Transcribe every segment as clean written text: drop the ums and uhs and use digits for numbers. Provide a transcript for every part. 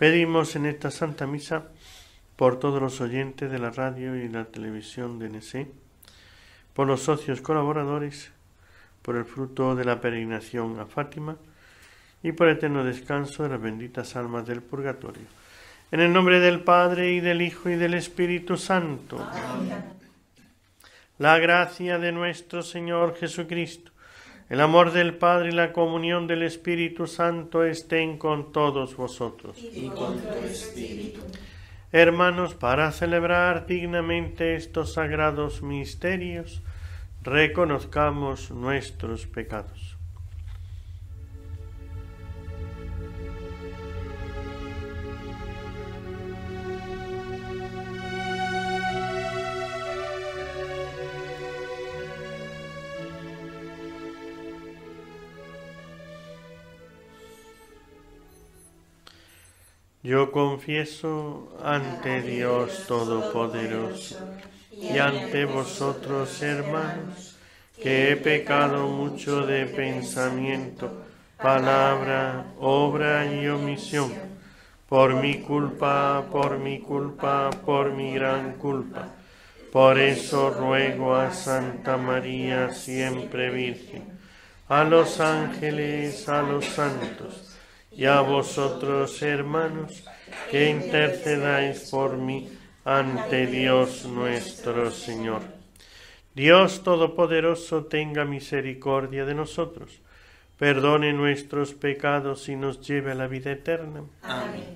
Pedimos en esta Santa Misa por todos los oyentes de la radio y la televisión de NC, por los socios colaboradores, por el fruto de la peregrinación a Fátima y por el eterno descanso de las benditas almas del purgatorio. En el nombre del Padre, y del Hijo, y del Espíritu Santo. Amén. La gracia de nuestro Señor Jesucristo, el amor del Padre y la comunión del Espíritu Santo estén con todos vosotros. Y con tu espíritu. Hermanos, para celebrar dignamente estos sagrados misterios, reconozcamos nuestros pecados. Yo confieso ante Dios Todopoderoso y ante vosotros, hermanos, que he pecado mucho de pensamiento, palabra, obra y omisión, por mi culpa, por mi gran culpa. Por eso ruego a Santa María, siempre Virgen, a los ángeles, a los santos, y a vosotros, hermanos, que intercedáis por mí ante Dios nuestro Señor. Dios Todopoderoso tenga misericordia de nosotros, perdone nuestros pecados y nos lleve a la vida eterna. Amén.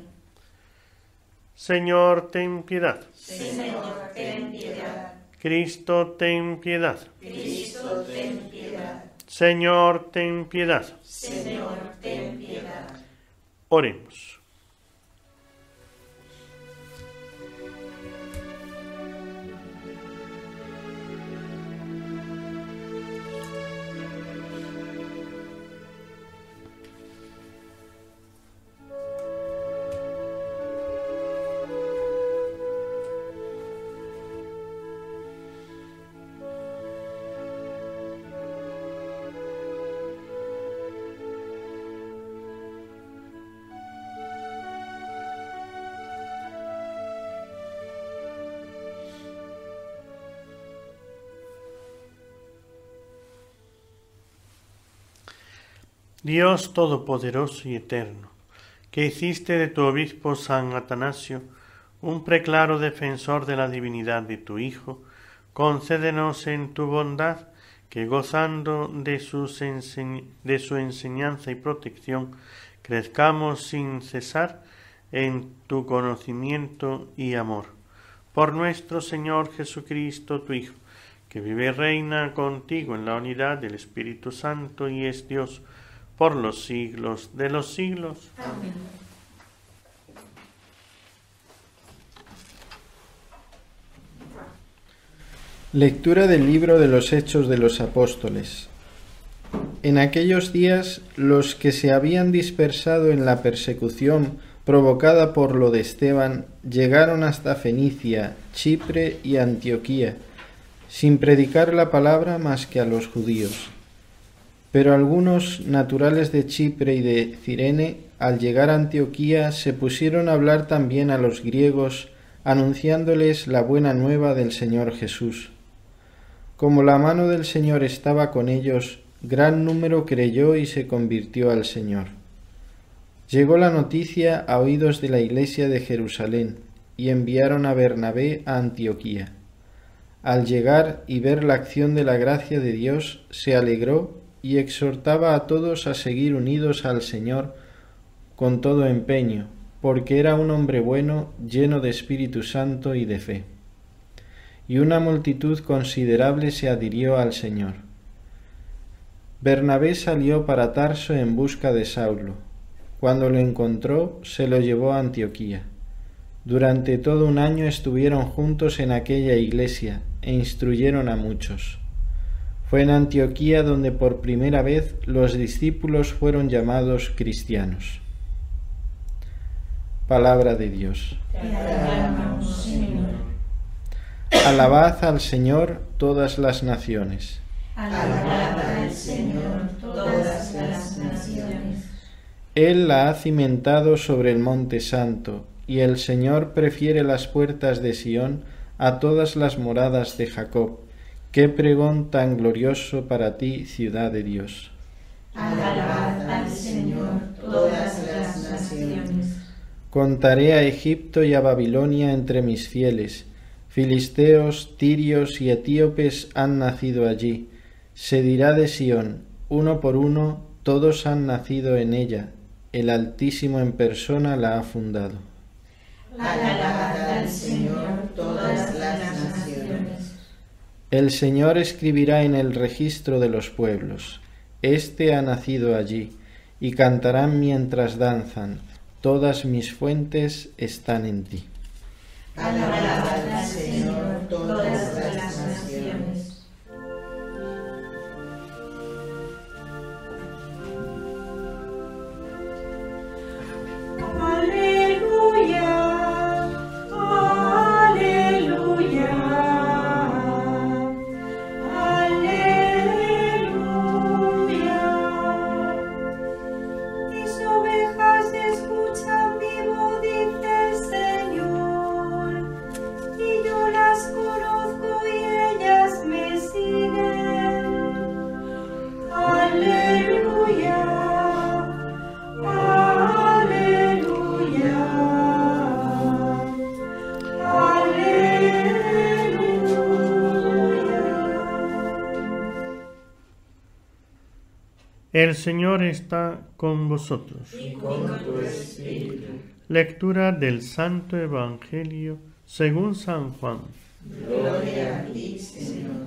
Señor, ten piedad. Señor, ten piedad. Cristo, ten piedad. Cristo, ten piedad. Señor, ten piedad. Señor, ten piedad. Oremos. Dios Todopoderoso y Eterno, que hiciste de tu obispo San Atanasio un preclaro defensor de la divinidad de tu Hijo, concédenos en tu bondad que, gozando de su enseñanza y protección, crezcamos sin cesar en tu conocimiento y amor. Por nuestro Señor Jesucristo, tu Hijo, que vive y reina contigo en la unidad del Espíritu Santo y es Dios, por los siglos de los siglos. Amén. Lectura del libro de los Hechos de los Apóstoles. En aquellos días, los que se habían dispersado en la persecución provocada por lo de Esteban llegaron hasta Fenicia, Chipre y Antioquía, sin predicar la palabra más que a los judíos. Pero algunos naturales de Chipre y de Cirene, al llegar a Antioquía, se pusieron a hablar también a los griegos, anunciándoles la buena nueva del Señor Jesús. Como la mano del Señor estaba con ellos, gran número creyó y se convirtió al Señor. Llegó la noticia a oídos de la iglesia de Jerusalén, y enviaron a Bernabé a Antioquía. Al llegar y ver la acción de la gracia de Dios, se alegró y exhortaba a todos a seguir unidos al Señor con todo empeño, porque era un hombre bueno, lleno de Espíritu Santo y de fe. Y una multitud considerable se adhirió al Señor. Bernabé salió para Tarso en busca de Saulo. Cuando lo encontró, se lo llevó a Antioquía. Durante todo un año estuvieron juntos en aquella iglesia e instruyeron a muchos. Fue en Antioquía donde por primera vez los discípulos fueron llamados cristianos. Palabra de Dios. Te alabamos, Señor. Alabad al Señor todas las naciones. Alabad al Señor todas las naciones. Él la ha cimentado sobre el monte santo, y el Señor prefiere las puertas de Sión a todas las moradas de Jacob. Qué pregón tan glorioso para ti, ciudad de Dios. Alabad al Señor todas las naciones. Contaré a Egipto y a Babilonia entre mis fieles. Filisteos, tirios y etíopes han nacido allí. Se dirá de Sión, uno por uno, todos han nacido en ella. El Altísimo en persona la ha fundado. Alabad al Señor todas las naciones. El Señor escribirá en el registro de los pueblos. Este ha nacido allí, y cantarán mientras danzan. Todas mis fuentes están en ti. Alabad al Señor todas las naciones. Aleluya, aleluya, aleluya. Mis ovejas escuchan mi voz, dice el Señor, y yo las conozco y ellas me siguen. Aleluya. El Señor está con vosotros. Y con tu espíritu. Lectura del Santo Evangelio según San Juan. Gloria a ti, Señor.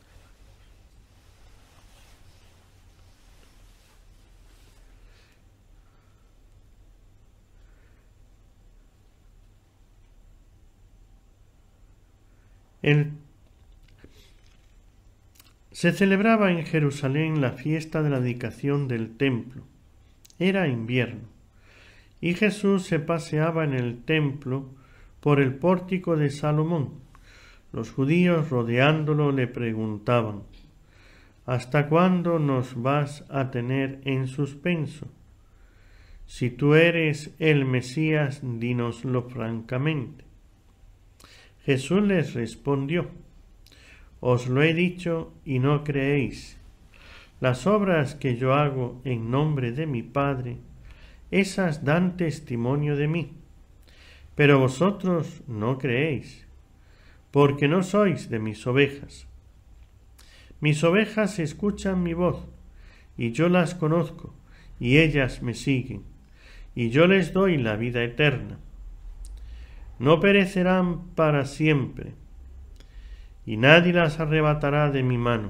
Se celebraba en Jerusalén la fiesta de la dedicación del templo. Era invierno, y Jesús se paseaba en el templo por el pórtico de Salomón. Los judíos rodeándolo le preguntaban: ¿Hasta cuándo nos vas a tener en suspenso? Si tú eres el Mesías, dínoslo francamente. Jesús les respondió: Os lo he dicho y no creéis. Las obras que yo hago en nombre de mi Padre, esas dan testimonio de mí. Pero vosotros no creéis, porque no sois de mis ovejas. Mis ovejas escuchan mi voz, y yo las conozco, y ellas me siguen, y yo les doy la vida eterna. No perecerán para siempre, y nadie las arrebatará de mi mano.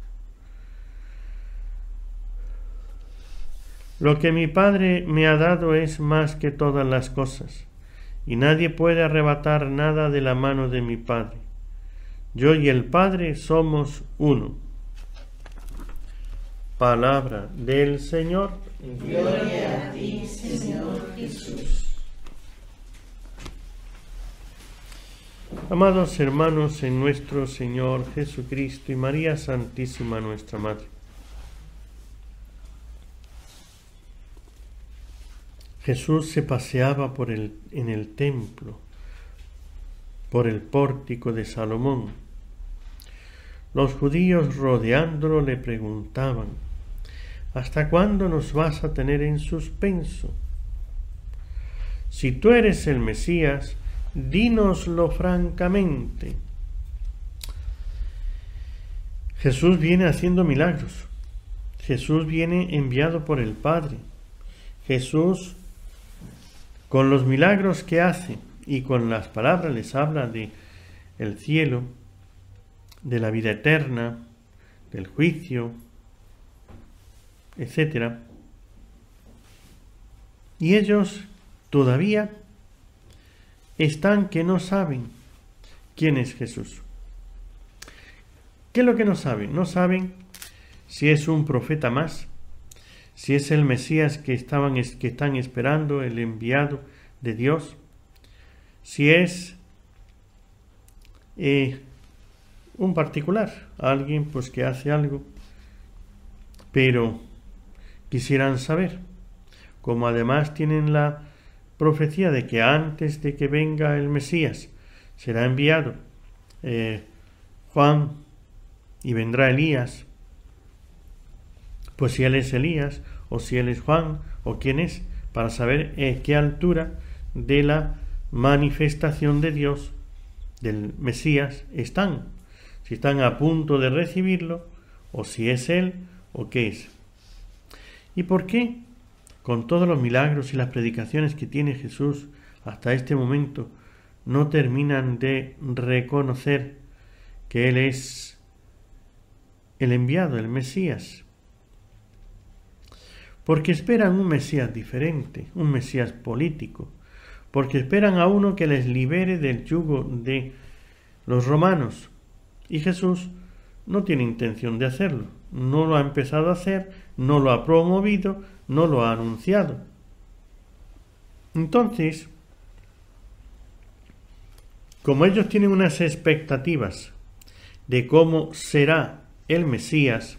Lo que mi Padre me ha dado es más que todas las cosas, y nadie puede arrebatar nada de la mano de mi Padre. Yo y el Padre somos uno. Palabra del Señor. Gloria a ti, Señor Jesús. Amados hermanos en nuestro Señor Jesucristo y María Santísima nuestra Madre, Jesús se paseaba en el templo, por el pórtico de Salomón. Los judíos rodeándolo le preguntaban: ¿Hasta cuándo nos vas a tener en suspenso? Si tú eres el Mesías, dínoslo francamente. Jesús viene haciendo milagros. Jesús viene enviado por el Padre. Jesús, con los milagros que hace y con las palabras, les habla de el cielo, de la vida eterna, del juicio, etc. Y ellos todavía están que no saben quién es Jesús. ¿Qué es lo que no saben? No saben si es un profeta más, si es el Mesías que están esperando, el enviado de Dios, si es un particular, alguien pues que hace algo, pero quisieran saber, como además tienen la profecía de que antes de que venga el Mesías será enviado Juan y vendrá Elías, pues si él es Elías o si él es Juan o quién es, para saber qué altura de la manifestación de Dios, del Mesías, están, si están a punto de recibirlo o si es él o qué es. ¿Y por qué, con todos los milagros y las predicaciones que tiene Jesús hasta este momento, no terminan de reconocer que Él es el enviado, el Mesías? Porque esperan un Mesías diferente, un Mesías político, porque esperan a uno que les libere del yugo de los romanos. Y Jesús no tiene intención de hacerlo, no lo ha empezado a hacer, no lo ha promovido, no lo ha anunciado. Entonces, como ellos tienen unas expectativas de cómo será el Mesías,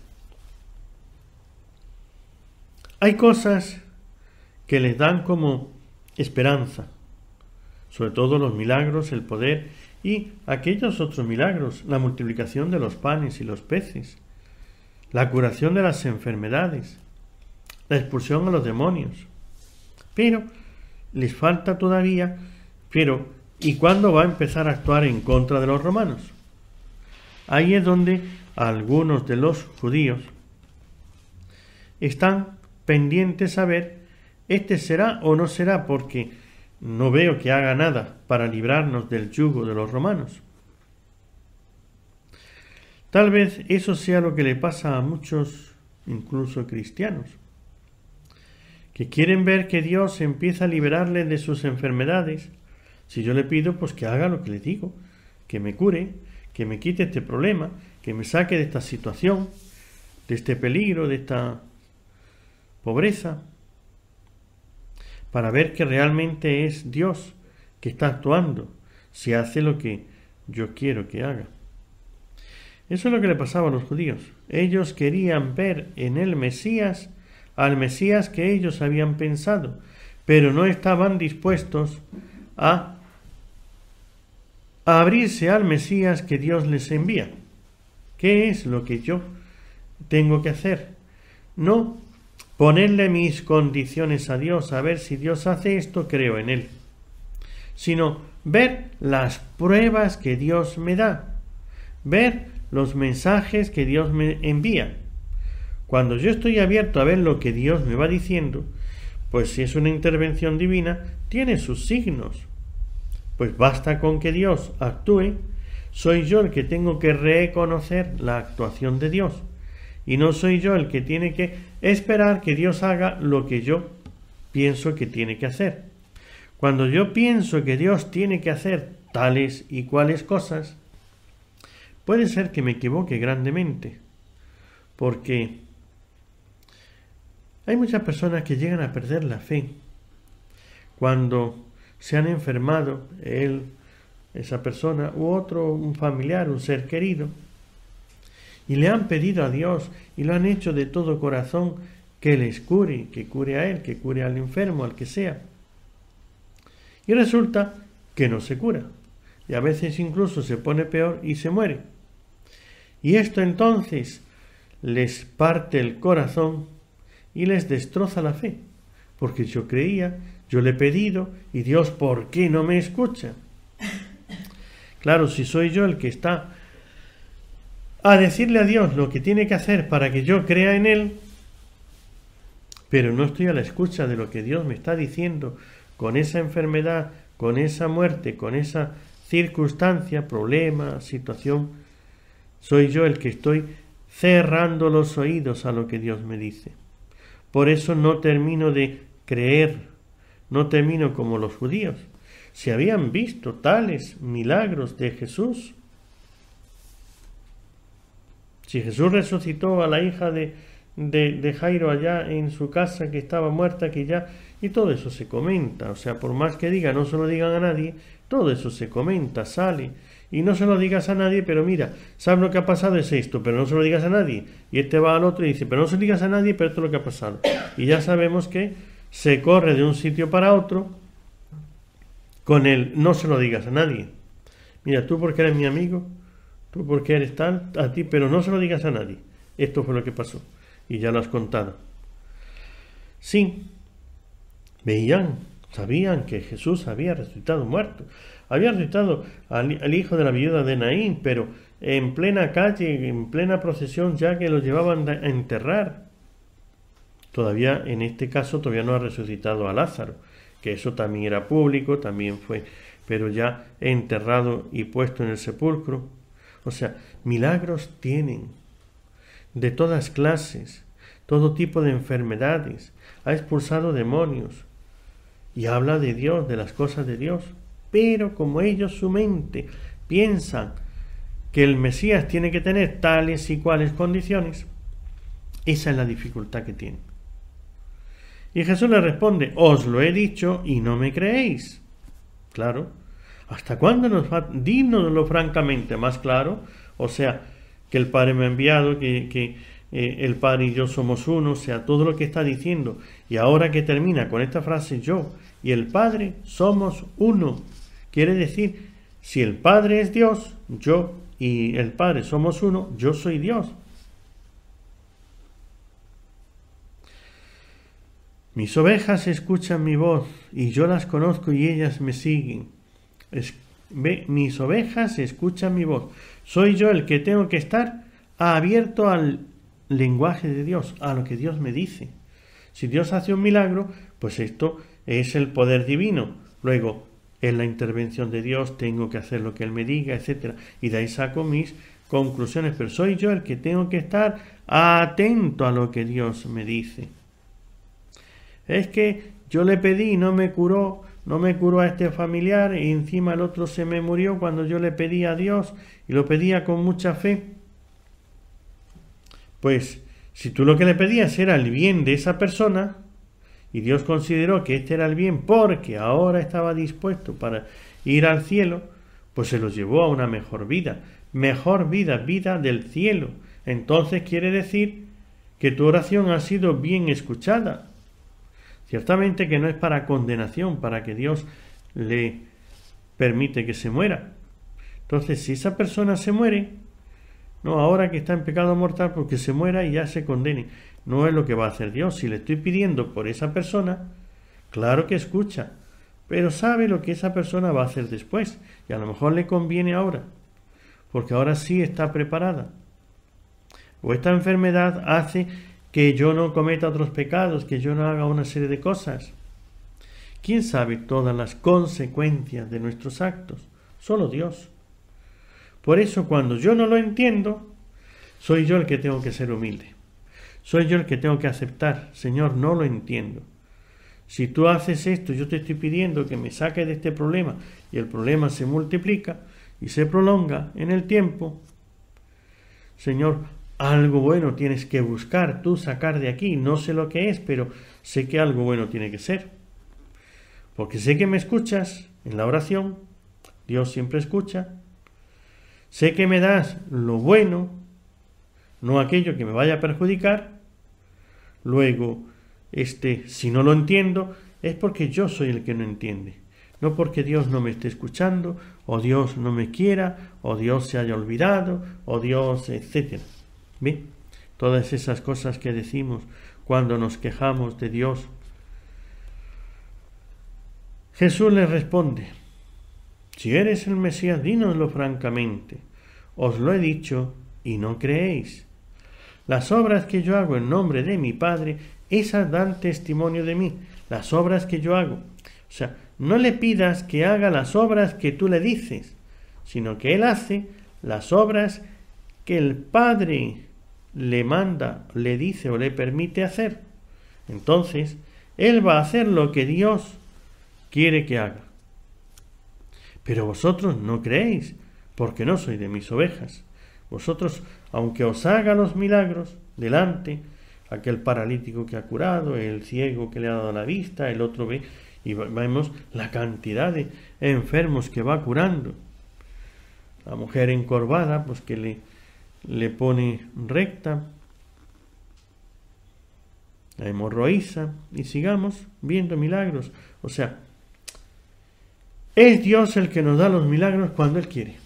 hay cosas que les dan como esperanza, sobre todo los milagros, el poder y aquellos otros milagros, la multiplicación de los panes y los peces, la curación de las enfermedades, la expulsión a los demonios. Pero les falta todavía, ¿y cuándo va a empezar a actuar en contra de los romanos? Ahí es donde algunos de los judíos están pendientes a ver, ¿este será o no será? Porque no veo que haga nada para librarnos del yugo de los romanos. Tal vez eso sea lo que le pasa a muchos, incluso cristianos, que quieren ver que Dios empieza a liberarles de sus enfermedades. Si yo le pido, pues que haga lo que le digo, que me cure, que me quite este problema, que me saque de esta situación, de este peligro, de esta pobreza, para ver que realmente es Dios que está actuando, si hace lo que yo quiero que haga. Eso es lo que le pasaba a los judíos. Ellos querían ver en el Mesías al Mesías que ellos habían pensado, pero no estaban dispuestos a abrirse al Mesías que Dios les envía. ¿Qué es lo que yo tengo que hacer? No ponerle mis condiciones a Dios, a ver si Dios hace esto, creo en Él, sino ver las pruebas que Dios me da, ver los mensajes que Dios me envía. Cuando yo estoy abierto a ver lo que Dios me va diciendo, pues si es una intervención divina, tiene sus signos. Pues basta con que Dios actúe, soy yo el que tengo que reconocer la actuación de Dios. Y no soy yo el que tiene que esperar que Dios haga lo que yo pienso que tiene que hacer. Cuando yo pienso que Dios tiene que hacer tales y cuales cosas, puede ser que me equivoque grandemente, porque hay muchas personas que llegan a perder la fe cuando se han enfermado, esa persona u otro, un familiar, un ser querido, y le han pedido a Dios y lo han hecho de todo corazón que les cure, que cure a él, que cure al enfermo, al que sea. Y resulta que no se cura. Y a veces incluso se pone peor y se muere. Y esto entonces les parte el corazón y les destroza la fe. Porque yo creía, yo le he pedido y Dios, ¿por qué no me escucha? Claro, si soy yo el que está a decirle a Dios lo que tiene que hacer para que yo crea en Él, pero no estoy a la escucha de lo que Dios me está diciendo con esa enfermedad, con esa muerte, con esa circunstancia, problema, situación, soy yo el que estoy cerrando los oídos a lo que Dios me dice. Por eso no termino de creer, no termino como los judíos. Si habían visto tales milagros de Jesús, si Jesús resucitó a la hija de Jairo allá en su casa que estaba muerta, que ya, y todo eso se comenta, o sea, por más que diga, no se lo digan a nadie, todo eso se comenta, sale, y no se lo digas a nadie, pero mira, ¿sabes lo que ha pasado? Es esto, pero no se lo digas a nadie, y este va al otro y dice, pero no se lo digas a nadie, pero esto es lo que ha pasado, y ya sabemos que se corre de un sitio para otro con el no se lo digas a nadie. Mira, tú porque eres mi amigo, tú porque eres tal, a ti, pero no se lo digas a nadie. Esto fue lo que pasó y ya lo has contado. Sí, veían, sabían que Jesús había resucitado muerto. Había resucitado al hijo de la viuda de Naín, pero en plena calle, en plena procesión, ya que lo llevaban a enterrar. Todavía, en este caso, todavía no ha resucitado a Lázaro, que eso también era público, también fue, pero ya enterrado y puesto en el sepulcro. O sea, milagros tienen de todas clases, todo tipo de enfermedades, ha expulsado demonios y habla de Dios, de las cosas de Dios. Pero como ellos, su mente, piensan que el Mesías tiene que tener tales y cuales condiciones, esa es la dificultad que tienen. Y Jesús le responde, os lo he dicho y no me creéis. Claro, ¿hasta cuándo nos va? Dínoslo francamente, más claro. O sea, que el Padre me ha enviado, que el Padre y yo somos uno, o sea, todo lo que está diciendo. Y ahora que termina con esta frase, yo y el Padre somos uno. Quiere decir, si el Padre es Dios, yo y el Padre somos uno, yo soy Dios. Mis ovejas escuchan mi voz y yo las conozco y ellas me siguen. Mis ovejas escuchan mi voz. Soy yo el que tengo que estar abierto al lenguaje de Dios, a lo que Dios me dice. Si Dios hace un milagro, pues esto es el poder divino. Luego, en la intervención de Dios tengo que hacer lo que Él me diga, etc. Y de ahí saco mis conclusiones. Pero soy yo el que tengo que estar atento a lo que Dios me dice. Es que yo le pedí y no me curó a este familiar y encima el otro se me murió cuando yo le pedí a Dios y lo pedía con mucha fe. Pues si tú lo que le pedías era el bien de esa persona y Dios consideró que este era el bien porque ahora estaba dispuesto para ir al cielo, pues se lo llevó a una mejor vida, vida del cielo. Entonces quiere decir que tu oración ha sido bien escuchada. Ciertamente que no es para condenación, para que Dios le permite que se muera. Entonces, si esa persona se muere, no ahora que está en pecado mortal, porque se muera y ya se condene. No es lo que va a hacer Dios. Si le estoy pidiendo por esa persona, claro que escucha, pero sabe lo que esa persona va a hacer después. Y a lo mejor le conviene ahora, porque ahora sí está preparada. O esta enfermedad hace que yo no cometa otros pecados, que yo no haga una serie de cosas. ¿Quién sabe todas las consecuencias de nuestros actos? Solo Dios. Por eso cuando yo no lo entiendo, soy yo el que tengo que ser humilde. Soy yo el que tengo que aceptar. Señor, no lo entiendo. Si tú haces esto, yo te estoy pidiendo que me saques de este problema y el problema se multiplica y se prolonga en el tiempo. Señor, algo bueno tienes que buscar, tú sacar de aquí. No sé lo que es, pero sé que algo bueno tiene que ser. Porque sé que me escuchas en la oración. Dios siempre escucha. Sé que me das lo bueno, no aquello que me vaya a perjudicar. Luego, si no lo entiendo, es porque yo soy el que no entiende. No porque Dios no me esté escuchando, o Dios no me quiera, o Dios se haya olvidado, o Dios, etcétera. ¿Ve? Todas esas cosas que decimos cuando nos quejamos de Dios. Jesús le responde, si eres el Mesías, dínoslo francamente. Os lo he dicho y no creéis. Las obras que yo hago en nombre de mi Padre, esas dan testimonio de mí. Las obras que yo hago. O sea, no le pidas que haga las obras que tú le dices, sino que Él hace las obras que el Padre le manda, le dice o le permite hacer. Entonces, Él va a hacer lo que Dios quiere que haga. Pero vosotros no creéis, porque no sois de mis ovejas. Vosotros, aunque os haga los milagros delante, aquel paralítico que ha curado, el ciego que le ha dado la vista, el otro ve, y vemos la cantidad de enfermos que va curando. La mujer encorvada, pues que le pone recta. la hemorroísa, y sigamos viendo milagros. O sea, es Dios el que nos da los milagros cuando Él quiere.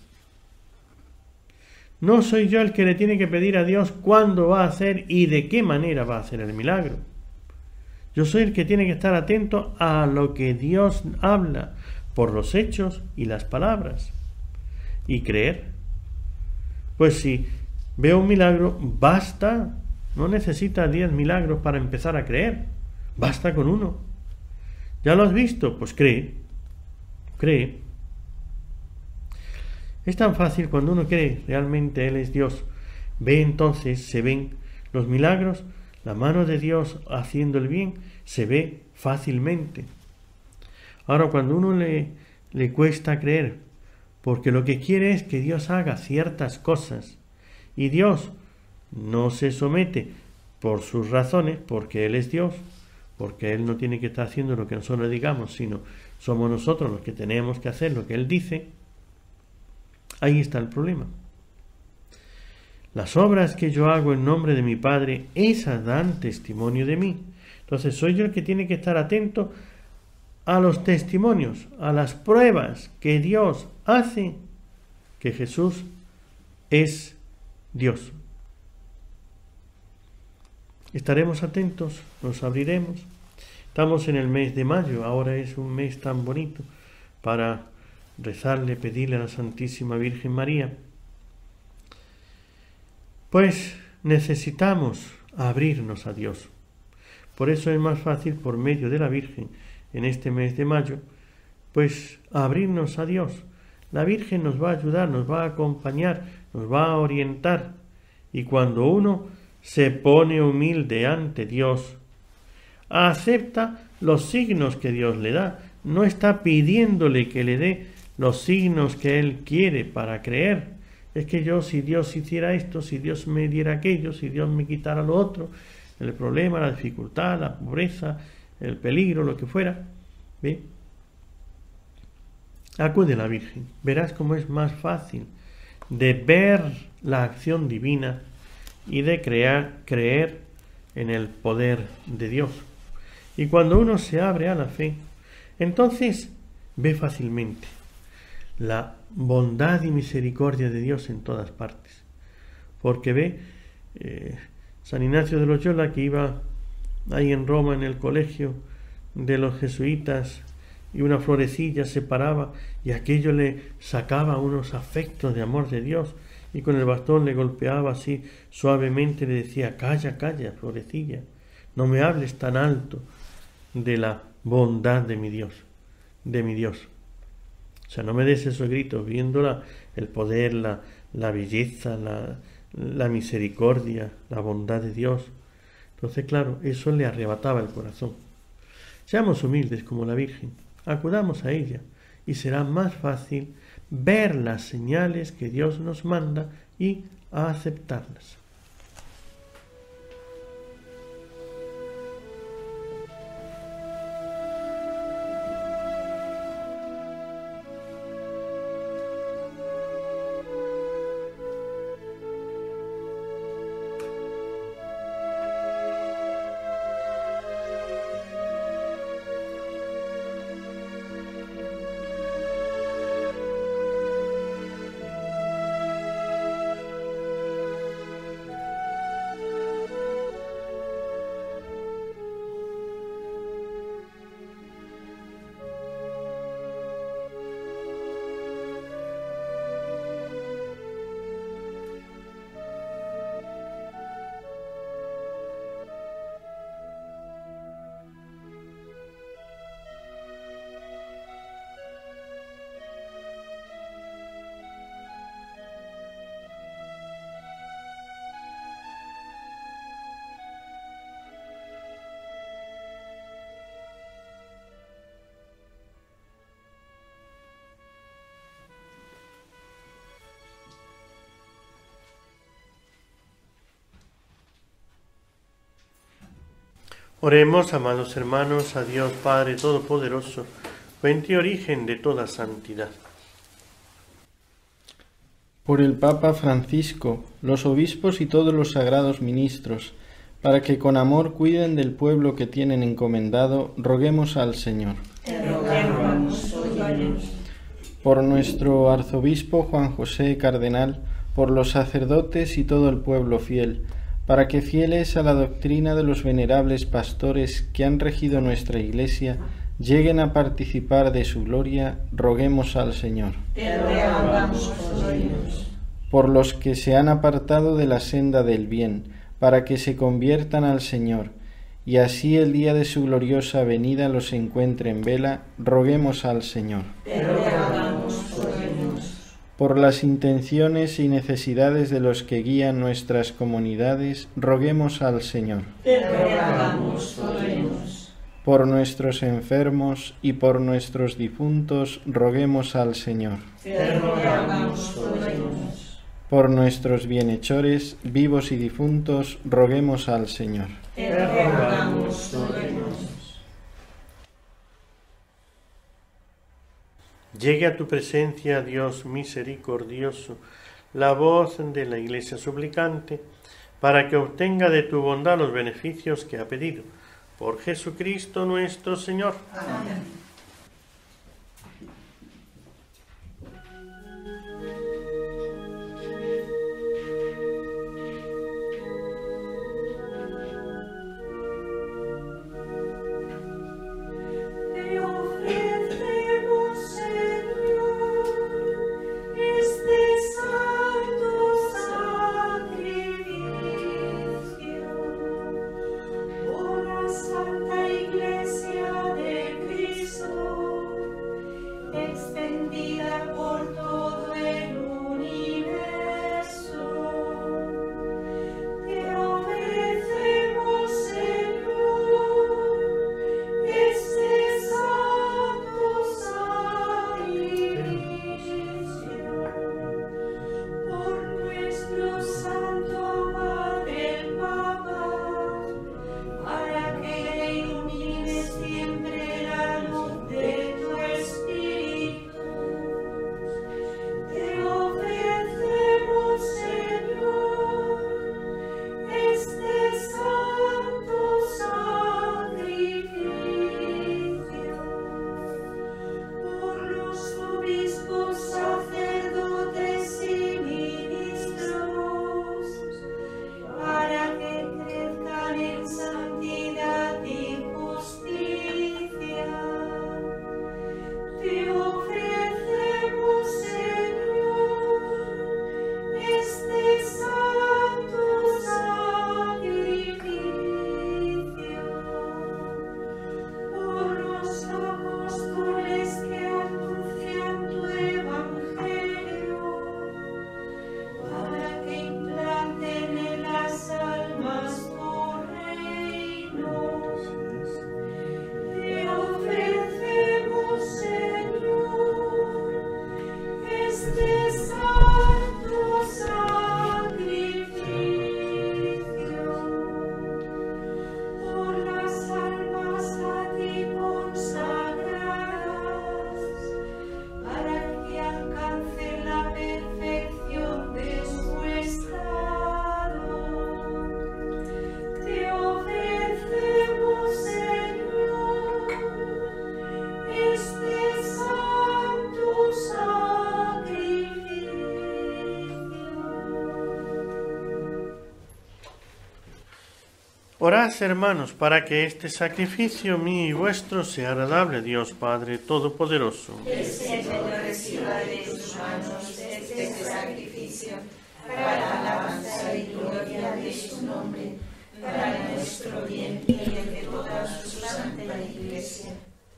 No soy yo el que le tiene que pedir a Dios cuándo va a hacer y de qué manera va a hacer el milagro. Yo soy el que tiene que estar atento a lo que Dios habla por los hechos y las palabras y creer. Pues si veo un milagro, basta. No necesita 10 milagros para empezar a creer. Basta con uno. ¿Ya lo has visto? Pues cree. Cree. Es tan fácil cuando uno cree realmente Él es Dios. Ve entonces, se ven los milagros, la mano de Dios haciendo el bien, se ve fácilmente. Ahora, cuando uno le cuesta creer, porque lo que quiere es que Dios haga ciertas cosas, y Dios no se somete por sus razones, porque Él es Dios, porque Él no tiene que estar haciendo lo que nosotros le digamos, sino somos nosotros los que tenemos que hacer lo que Él dice. Ahí está el problema. Las obras que yo hago en nombre de mi Padre, esas dan testimonio de mí. Entonces soy yo el que tiene que estar atento a los testimonios, a las pruebas que Dios hace que Jesús es Dios. Estaremos atentos, nos abriremos. Estamos en el mes de mayo, ahora es un mes tan bonito para rezarle, pedirle a la Santísima Virgen María. Pues necesitamos abrirnos a Dios. Por eso es más fácil por medio de la Virgen en este mes de mayo, pues abrirnos a Dios. La Virgen nos va a ayudar, nos va a acompañar, nos va a orientar. Y cuando uno se pone humilde ante Dios, acepta los signos que Dios le da, no está pidiéndole que le dé los signos que Él quiere para creer. Es que yo, si Dios hiciera esto, si Dios me diera aquello, si Dios me quitara lo otro, el problema, la dificultad, la pobreza, el peligro, lo que fuera, ¿ve? Acude a la Virgen, verás cómo es más fácil de ver la acción divina y de creer en el poder de Dios. Y cuando uno se abre a la fe, entonces ve fácilmente la bondad y misericordia de Dios en todas partes. Porque ve San Ignacio de Loyola, que iba ahí en Roma en el colegio de los jesuitas, y una florecilla se paraba y aquello le sacaba unos afectos de amor de Dios, y con el bastón le golpeaba así suavemente, le decía: calla, calla, florecilla, no me hables tan alto de la bondad de mi Dios, de mi Dios. O sea, no me des esos gritos, viendo el poder, la belleza, la misericordia, la bondad de Dios. Entonces, claro, eso le arrebataba el corazón. Seamos humildes como la Virgen, acudamos a ella y será más fácil ver las señales que Dios nos manda y aceptarlas. Oremos, amados hermanos, a Dios Padre Todopoderoso, fuente y origen de toda santidad. Por el Papa Francisco, los obispos y todos los sagrados ministros, para que con amor cuiden del pueblo que tienen encomendado, roguemos al Señor. Te rogamos, óyenos. Por nuestro arzobispo Juan José Cardenal, por los sacerdotes y todo el pueblo fiel, para que fieles a la doctrina de los venerables pastores que han regido nuestra Iglesia, lleguen a participar de su gloria, roguemos al Señor. Te rogamos, óyenos. Por los que se han apartado de la senda del bien, para que se conviertan al Señor, y así el día de su gloriosa venida los encuentre en vela, roguemos al Señor. Te rogamos, óyenos. Por las intenciones y necesidades de los que guían nuestras comunidades, roguemos al Señor. Te rogamos, óyenos. Por nuestros enfermos y por nuestros difuntos, roguemos al Señor. Te rogamos, óyenos. Por nuestros bienhechores, vivos y difuntos, roguemos al Señor. Te rogamos, óyenos. Llegue a tu presencia, Dios misericordioso, la voz de la Iglesia suplicante, para que obtenga de tu bondad los beneficios que ha pedido. Por Jesucristo nuestro Señor. Amén. Orad, hermanos, para que este sacrificio mío y vuestro sea agradable a Dios Padre Todopoderoso. El Señor reciba de tus manos este sacrificio para alabanza y gloria de su nombre, para nuestro bien y el de toda su santa Iglesia.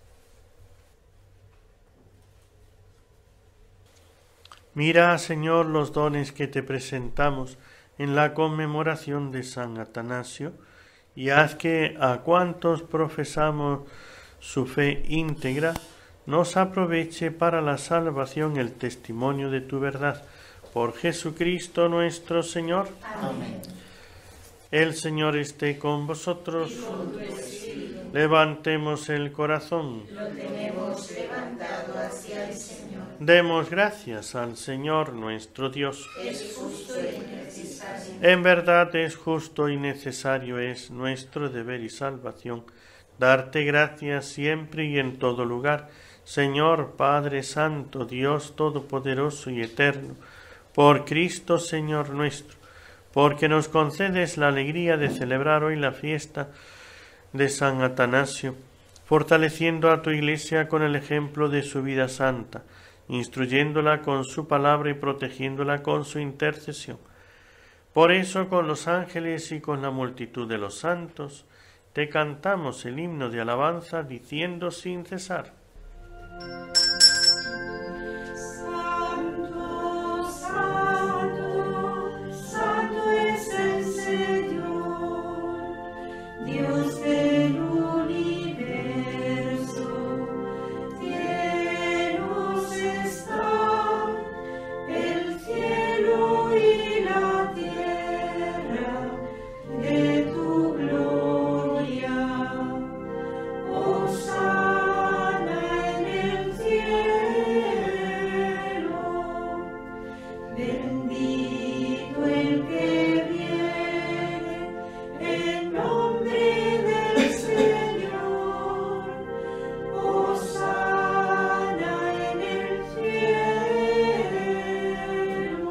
Mira, Señor, los dones que te presentamos en la conmemoración de San Atanasio, y haz que a cuantos profesamos su fe íntegra, nos aproveche para la salvación el testimonio de tu verdad. Por Jesucristo nuestro Señor. Amén. El Señor esté con vosotros. Y con tu espíritu. Levantemos el corazón. Lo tenemos levantado hacia el Señor. Demos gracias al Señor nuestro Dios. Es justo y necesario. En verdad es justo y necesario, es nuestro deber y salvación, darte gracias siempre y en todo lugar, Señor Padre Santo, Dios Todopoderoso y Eterno, por Cristo Señor nuestro, porque nos concedes la alegría de celebrar hoy la fiesta de San Atanasio, fortaleciendo a tu Iglesia con el ejemplo de su vida santa, instruyéndola con su palabra y protegiéndola con su intercesión. Por eso, con los ángeles y con la multitud de los santos, te cantamos el himno de alabanza diciendo sin cesar: Santo, santo, santo es el Señor, Dios del universo. Llenos está el cielo y la tierra de tu gloria. Hosana en el cielo, bendito el que viene en nombre del Señor. Hosana en el cielo.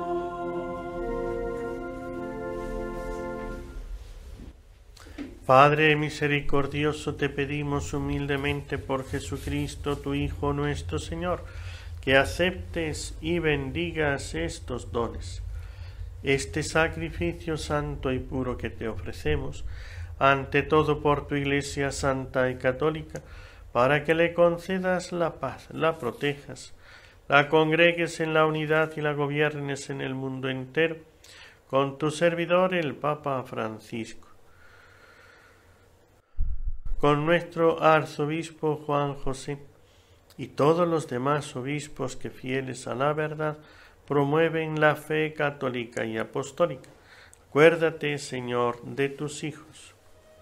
Padre misericordioso, te pedimos humildemente por Jesucristo, tu Hijo nuestro Señor, que aceptes y bendigas estos dones, este sacrificio santo y puro que te ofrecemos, ante todo por tu Iglesia santa y católica, para que le concedas la paz, la protejas, la congregues en la unidad y la gobiernes en el mundo entero, con tu servidor el Papa Francisco, con nuestro arzobispo Juan José y todos los demás obispos que, fieles a la verdad, promueven la fe católica y apostólica. Acuérdate, Señor, de tus hijos.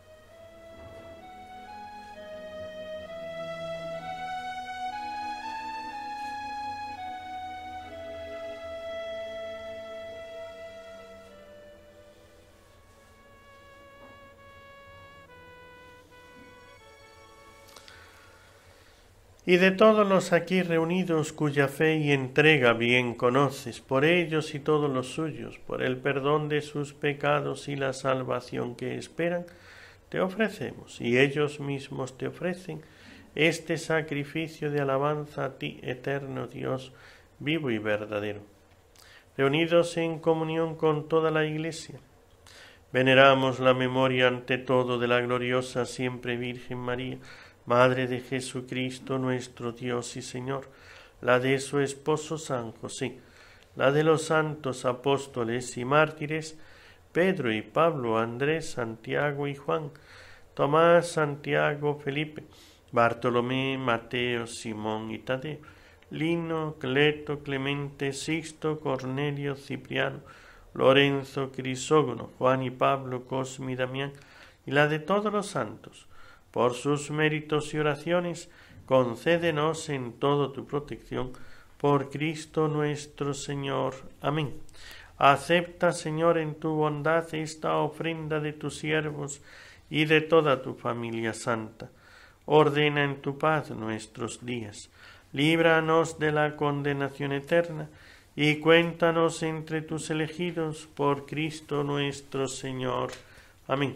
Y de todos los aquí reunidos cuya fe y entrega bien conoces, por ellos y todos los suyos, por el perdón de sus pecados y la salvación que esperan, te ofrecemos, y ellos mismos te ofrecen, este sacrificio de alabanza a ti, eterno Dios, vivo y verdadero. Reunidos en comunión con toda la Iglesia, veneramos la memoria ante todo de la gloriosa siempre Virgen María, Madre de Jesucristo nuestro Dios y Señor, la de su esposo San José, la de los santos apóstoles y mártires, Pedro y Pablo, Andrés, Santiago y Juan, Tomás, Santiago, Felipe, Bartolomé, Mateo, Simón y Tadeo, Lino, Cleto, Clemente, Sixto, Cornelio, Cipriano, Lorenzo, Crisógono, Juan y Pablo, Cosme y Damián, y la de todos los santos. Por sus méritos y oraciones, concédenos en todo tu protección, por Cristo nuestro Señor. Amén. Acepta, Señor, en tu bondad esta ofrenda de tus siervos y de toda tu familia santa. Ordena en tu paz nuestros días. Líbranos de la condenación eterna y cuéntanos entre tus elegidos por Cristo nuestro Señor. Amén.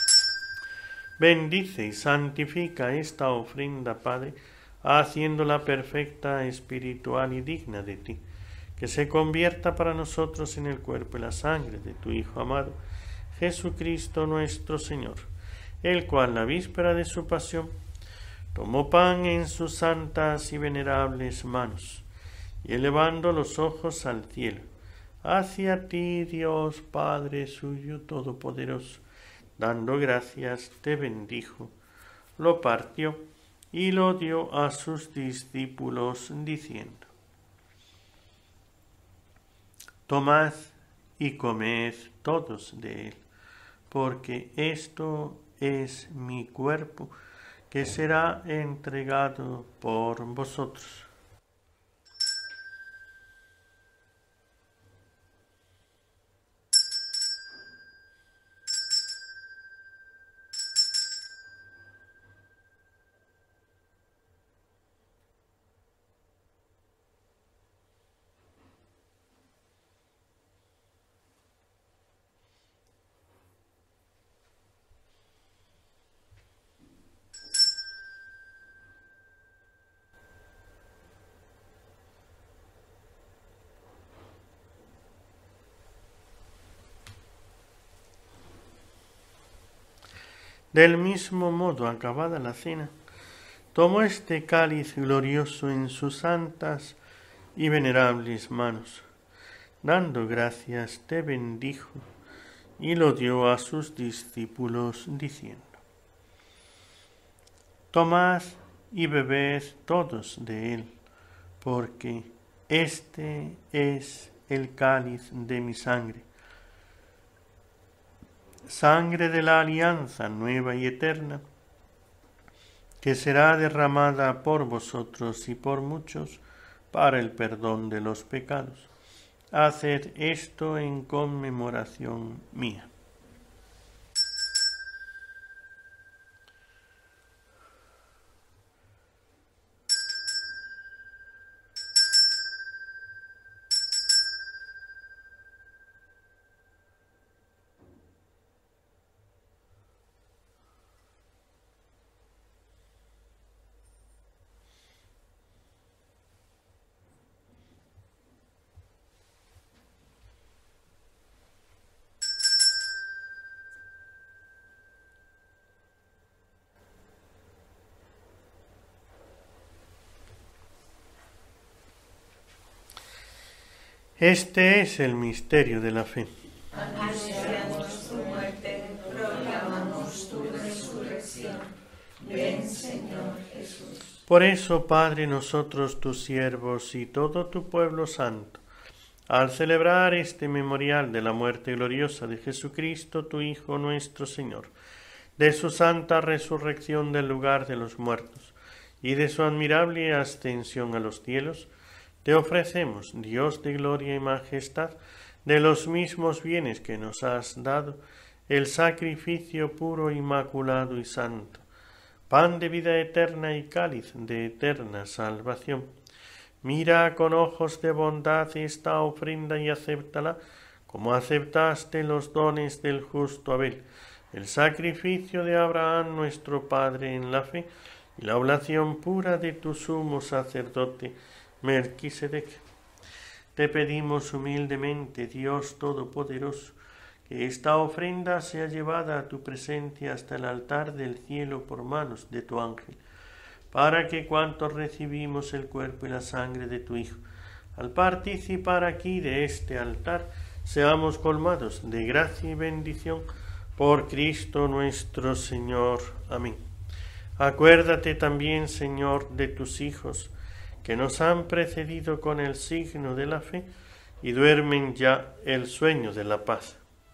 Bendice y santifica esta ofrenda, Padre, haciéndola perfecta, espiritual y digna de ti, que se convierta para nosotros en el cuerpo y la sangre de tu Hijo amado, Jesucristo nuestro Señor, el cual, la víspera de su pasión, tomó pan en sus santas y venerables manos, y elevando los ojos al cielo, hacia ti, Dios Padre suyo todopoderoso, dando gracias, te bendijo, lo partió y lo dio a sus discípulos, diciendo: Tomad y comed todos de él, porque esto es mi cuerpo, que será entregado por vosotros. Del mismo modo, acabada la cena, tomó este cáliz glorioso en sus santas y venerables manos. Dando gracias, te bendijo y lo dio a sus discípulos, diciendo: Tomad y bebed todos de él, porque este es el cáliz de mi sangre, sangre de la alianza nueva y eterna, que será derramada por vosotros y por muchos para el perdón de los pecados. Haced esto en conmemoración mía. Este es el misterio de la fe. Anunciamos tu muerte, proclamamos tu resurrección. Ven, Señor Jesús. Por eso, Padre, nosotros tus siervos y todo tu pueblo santo, al celebrar este memorial de la muerte gloriosa de Jesucristo, tu Hijo nuestro Señor, de su santa resurrección del lugar de los muertos y de su admirable ascensión a los cielos, te ofrecemos, Dios de gloria y majestad, de los mismos bienes que nos has dado, el sacrificio puro, inmaculado y santo, pan de vida eterna y cáliz de eterna salvación. Mira con ojos de bondad esta ofrenda y acéptala, como aceptaste los dones del justo Abel, el sacrificio de Abraham nuestro Padre en la fe, y la oblación pura de tu sumo sacerdote, Melquisedec. Te pedimos humildemente, Dios Todopoderoso, que esta ofrenda sea llevada a tu presencia hasta el altar del cielo por manos de tu ángel, para que cuantos recibimos el cuerpo y la sangre de tu Hijo, al participar aquí de este altar, seamos colmados de gracia y bendición por Cristo nuestro Señor. Amén. Acuérdate también, Señor, de tus hijos, que nos han precedido con el signo de la fe y duermen ya el sueño de la paz.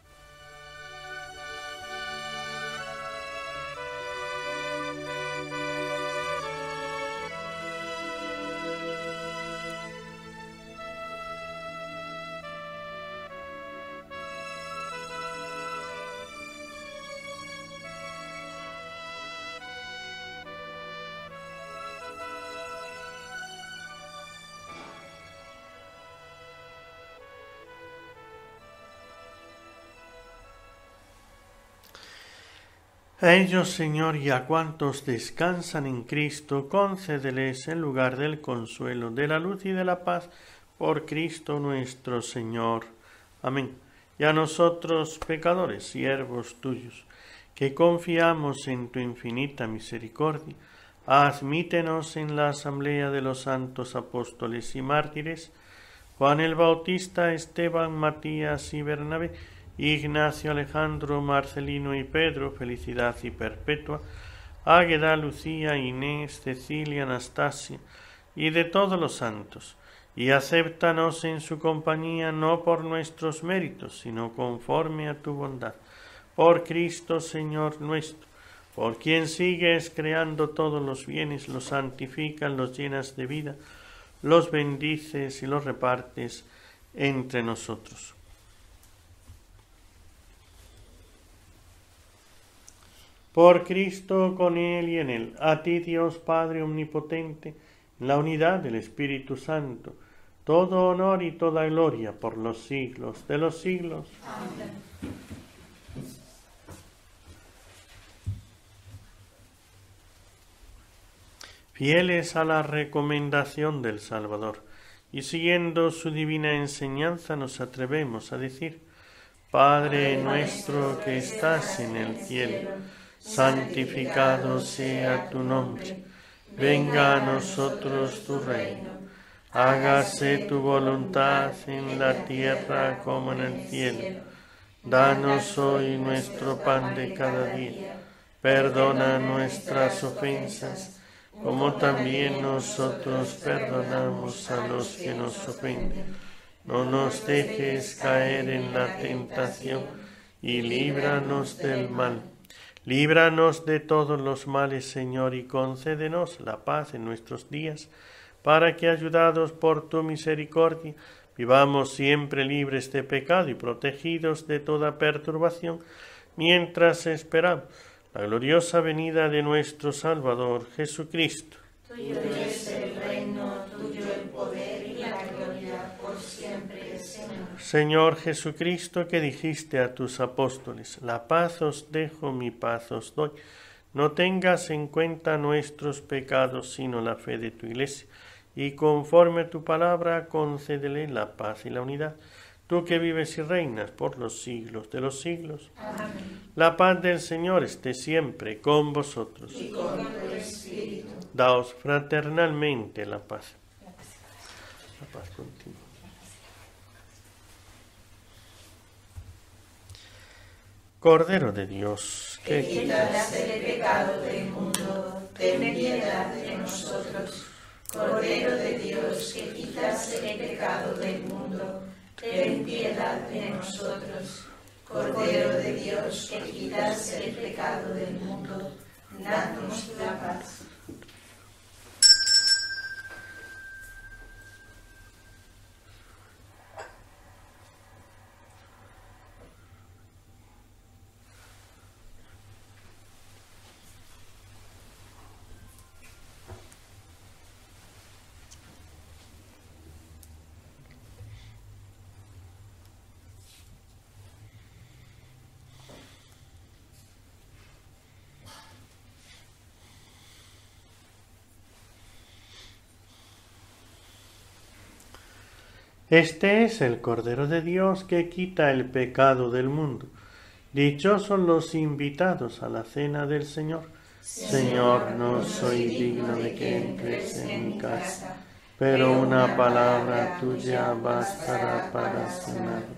A ellos, Señor, y a cuantos descansan en Cristo, concédeles en lugar del consuelo, de la luz y de la paz, por Cristo nuestro Señor. Amén. Y a nosotros, pecadores, siervos tuyos, que confiamos en tu infinita misericordia, admítenos en la asamblea de los santos apóstoles y mártires, Juan el Bautista, Esteban, Matías y Bernabé, Ignacio, Alejandro, Marcelino y Pedro, felicidad y perpetua, Águeda, Lucía, Inés, Cecilia, Anastasia, y de todos los santos, y acéptanos en su compañía no por nuestros méritos, sino conforme a tu bondad. Por Cristo, Señor nuestro, por quien sigues creando todos los bienes, los santificas, los llenas de vida, los bendices y los repartes entre nosotros. Por Cristo, con Él y en Él, a ti Dios Padre Omnipotente, en la unidad del Espíritu Santo, todo honor y toda gloria por los siglos de los siglos. Amén. Fieles a la recomendación del Salvador y siguiendo su divina enseñanza, nos atrevemos a decir: Padre nuestro que estás en el cielo, santificado sea tu nombre. Venga a nosotros tu reino. Hágase tu voluntad en la tierra como en el cielo. Danos hoy nuestro pan de cada día. Perdona nuestras ofensas, como también nosotros perdonamos a los que nos ofenden. No nos dejes caer en la tentación y líbranos del mal. Líbranos de todos los males, Señor, y concédenos la paz en nuestros días, para que, ayudados por tu misericordia, vivamos siempre libres de pecado y protegidos de toda perturbación, mientras esperamos la gloriosa venida de nuestro Salvador Jesucristo. Tuyo es el reino, tuyo el poder y la gloria por siempre, Señor. Señor Jesucristo, que dijiste a tus apóstoles, la paz os dejo, mi paz os doy. No tengas en cuenta nuestros pecados, sino la fe de tu Iglesia, y conforme a tu palabra concédele la paz y la unidad. Tú que vives y reinas por los siglos de los siglos. Amén. La paz del Señor esté siempre con vosotros. Y con tu espíritu. Daos fraternalmente la paz. La paz contigo. Cordero de Dios, Que quitas el pecado del mundo, ten piedad de nosotros. Cordero de Dios, que quitas el pecado del mundo, ten piedad de nosotros. Cordero de Dios, que quitas el pecado del mundo, danos la paz. Este es el Cordero de Dios que quita el pecado del mundo. Dichosos los invitados a la cena del Señor. Señor, no soy digno de que entres en mi casa, pero una palabra tuya bastará para sanarme.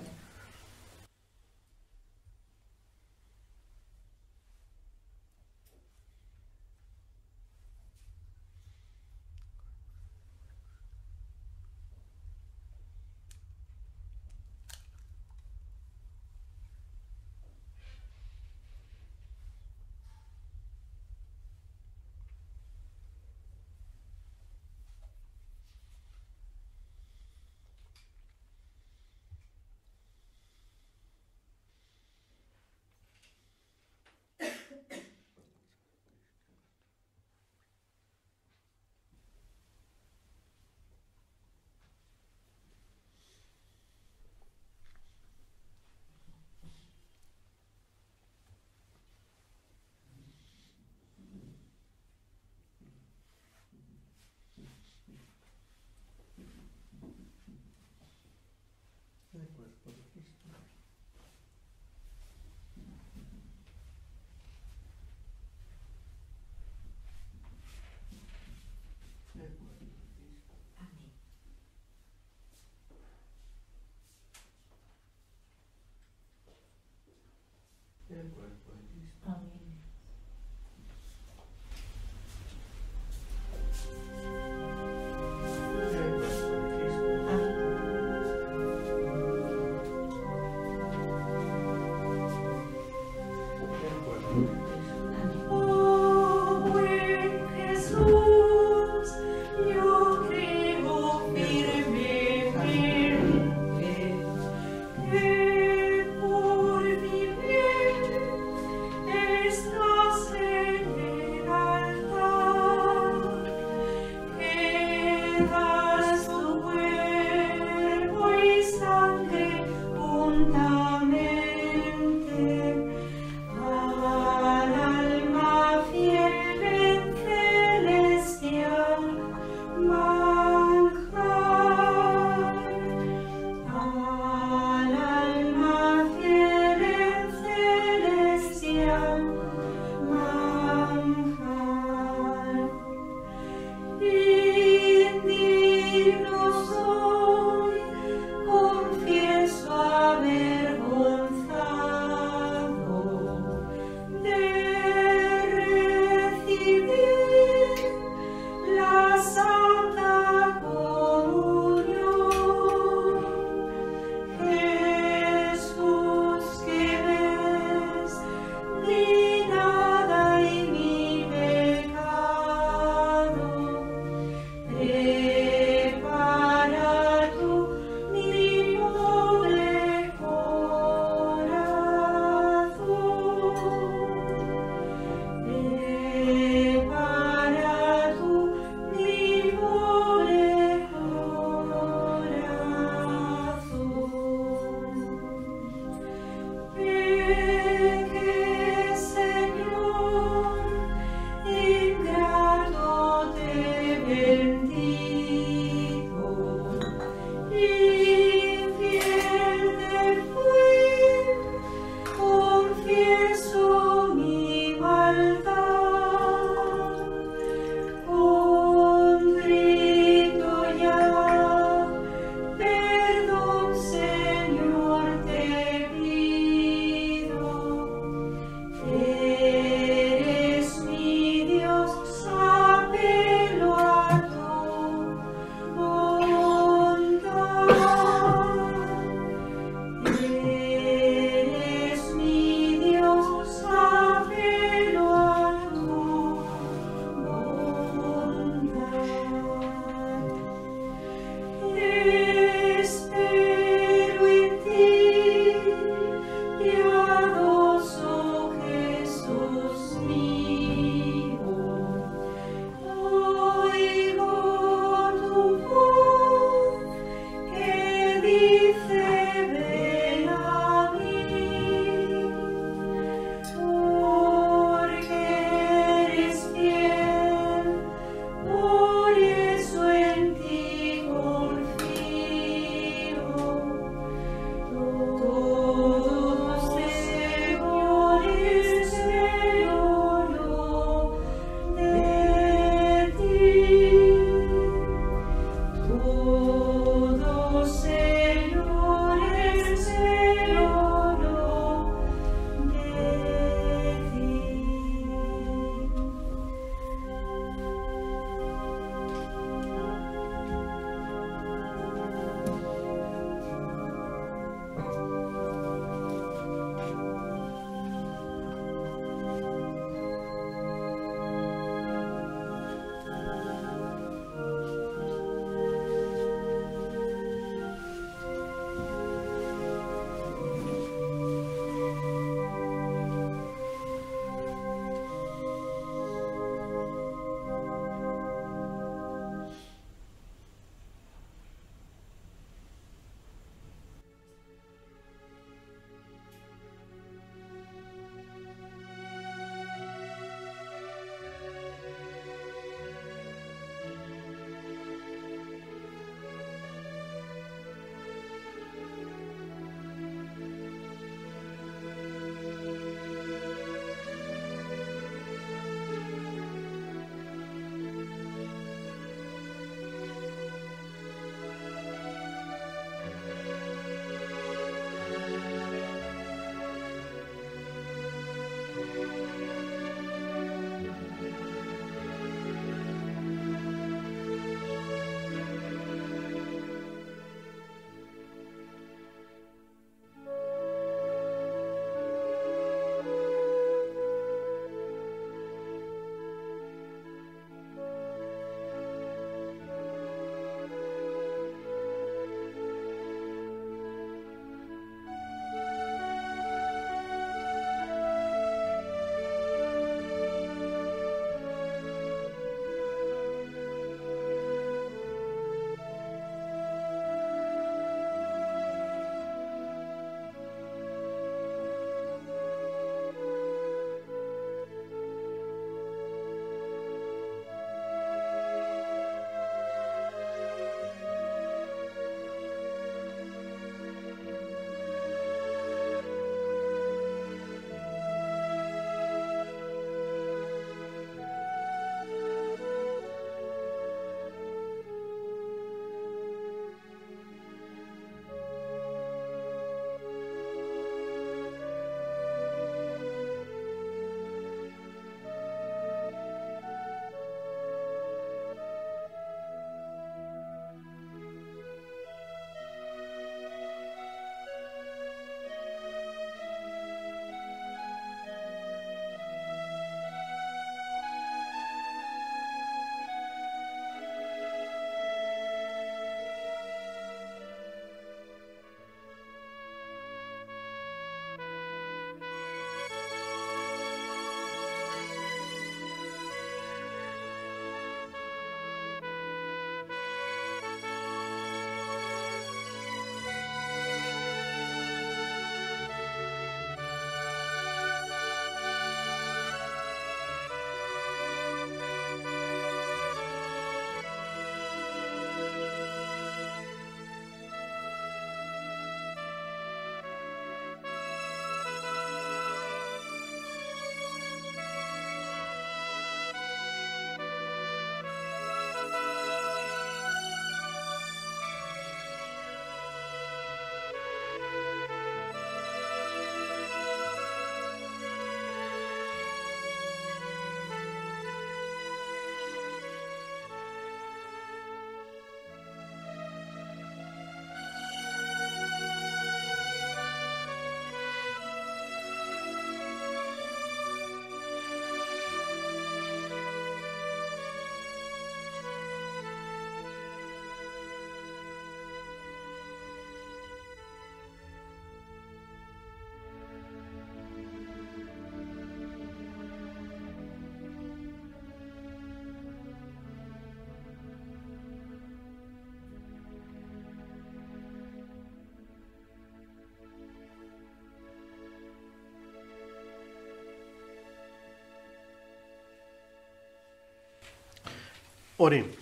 Oremos.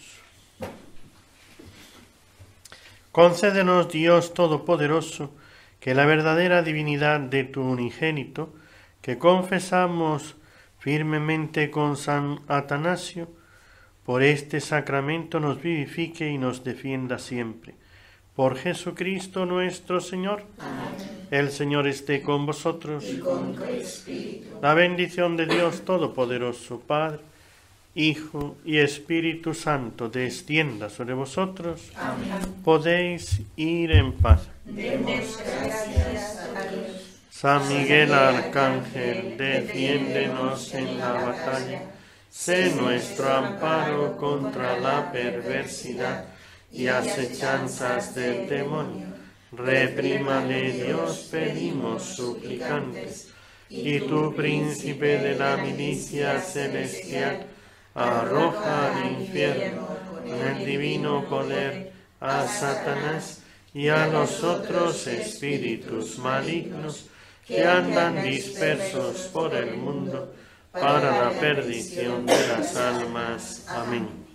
Concédenos, Dios Todopoderoso, que la verdadera divinidad de tu unigénito, que confesamos firmemente con San Atanasio, por este sacramento nos vivifique y nos defienda siempre. Por Jesucristo nuestro Señor. Amén. El Señor esté con vosotros. Y con tu espíritu. La bendición de Dios Todopoderoso, Padre, Hijo y Espíritu Santo, descienda sobre vosotros. Amén. Podéis ir en paz. Demos gracias a Dios. San Miguel Arcángel, defiéndenos en la batalla. Sé nuestro amparo contra la perversidad y acechanzas del demonio. Reprímale, Dios, pedimos suplicantes. Y tú, príncipe de la milicia celestial, arroja al infierno con el divino poder a Satanás y a los otros espíritus malignos que andan dispersos por el mundo para la perdición de las almas. Amén.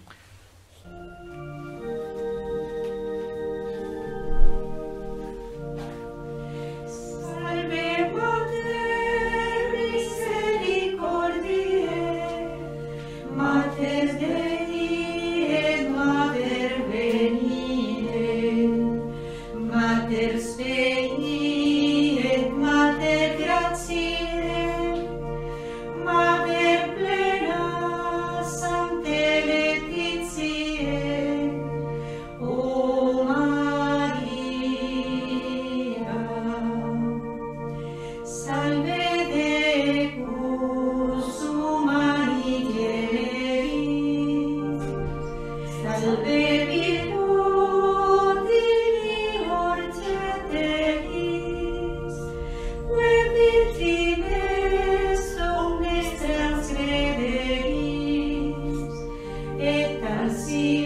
Salve Mater misericordiae, Mater Dei et Mater venire, Mater Spei et Mater gratiae, Mater plena Sancte Laetitiae, O Maria. Salve Decus humani generis, salve virtutini orteteris, que virtines omnes transgrederis, et assi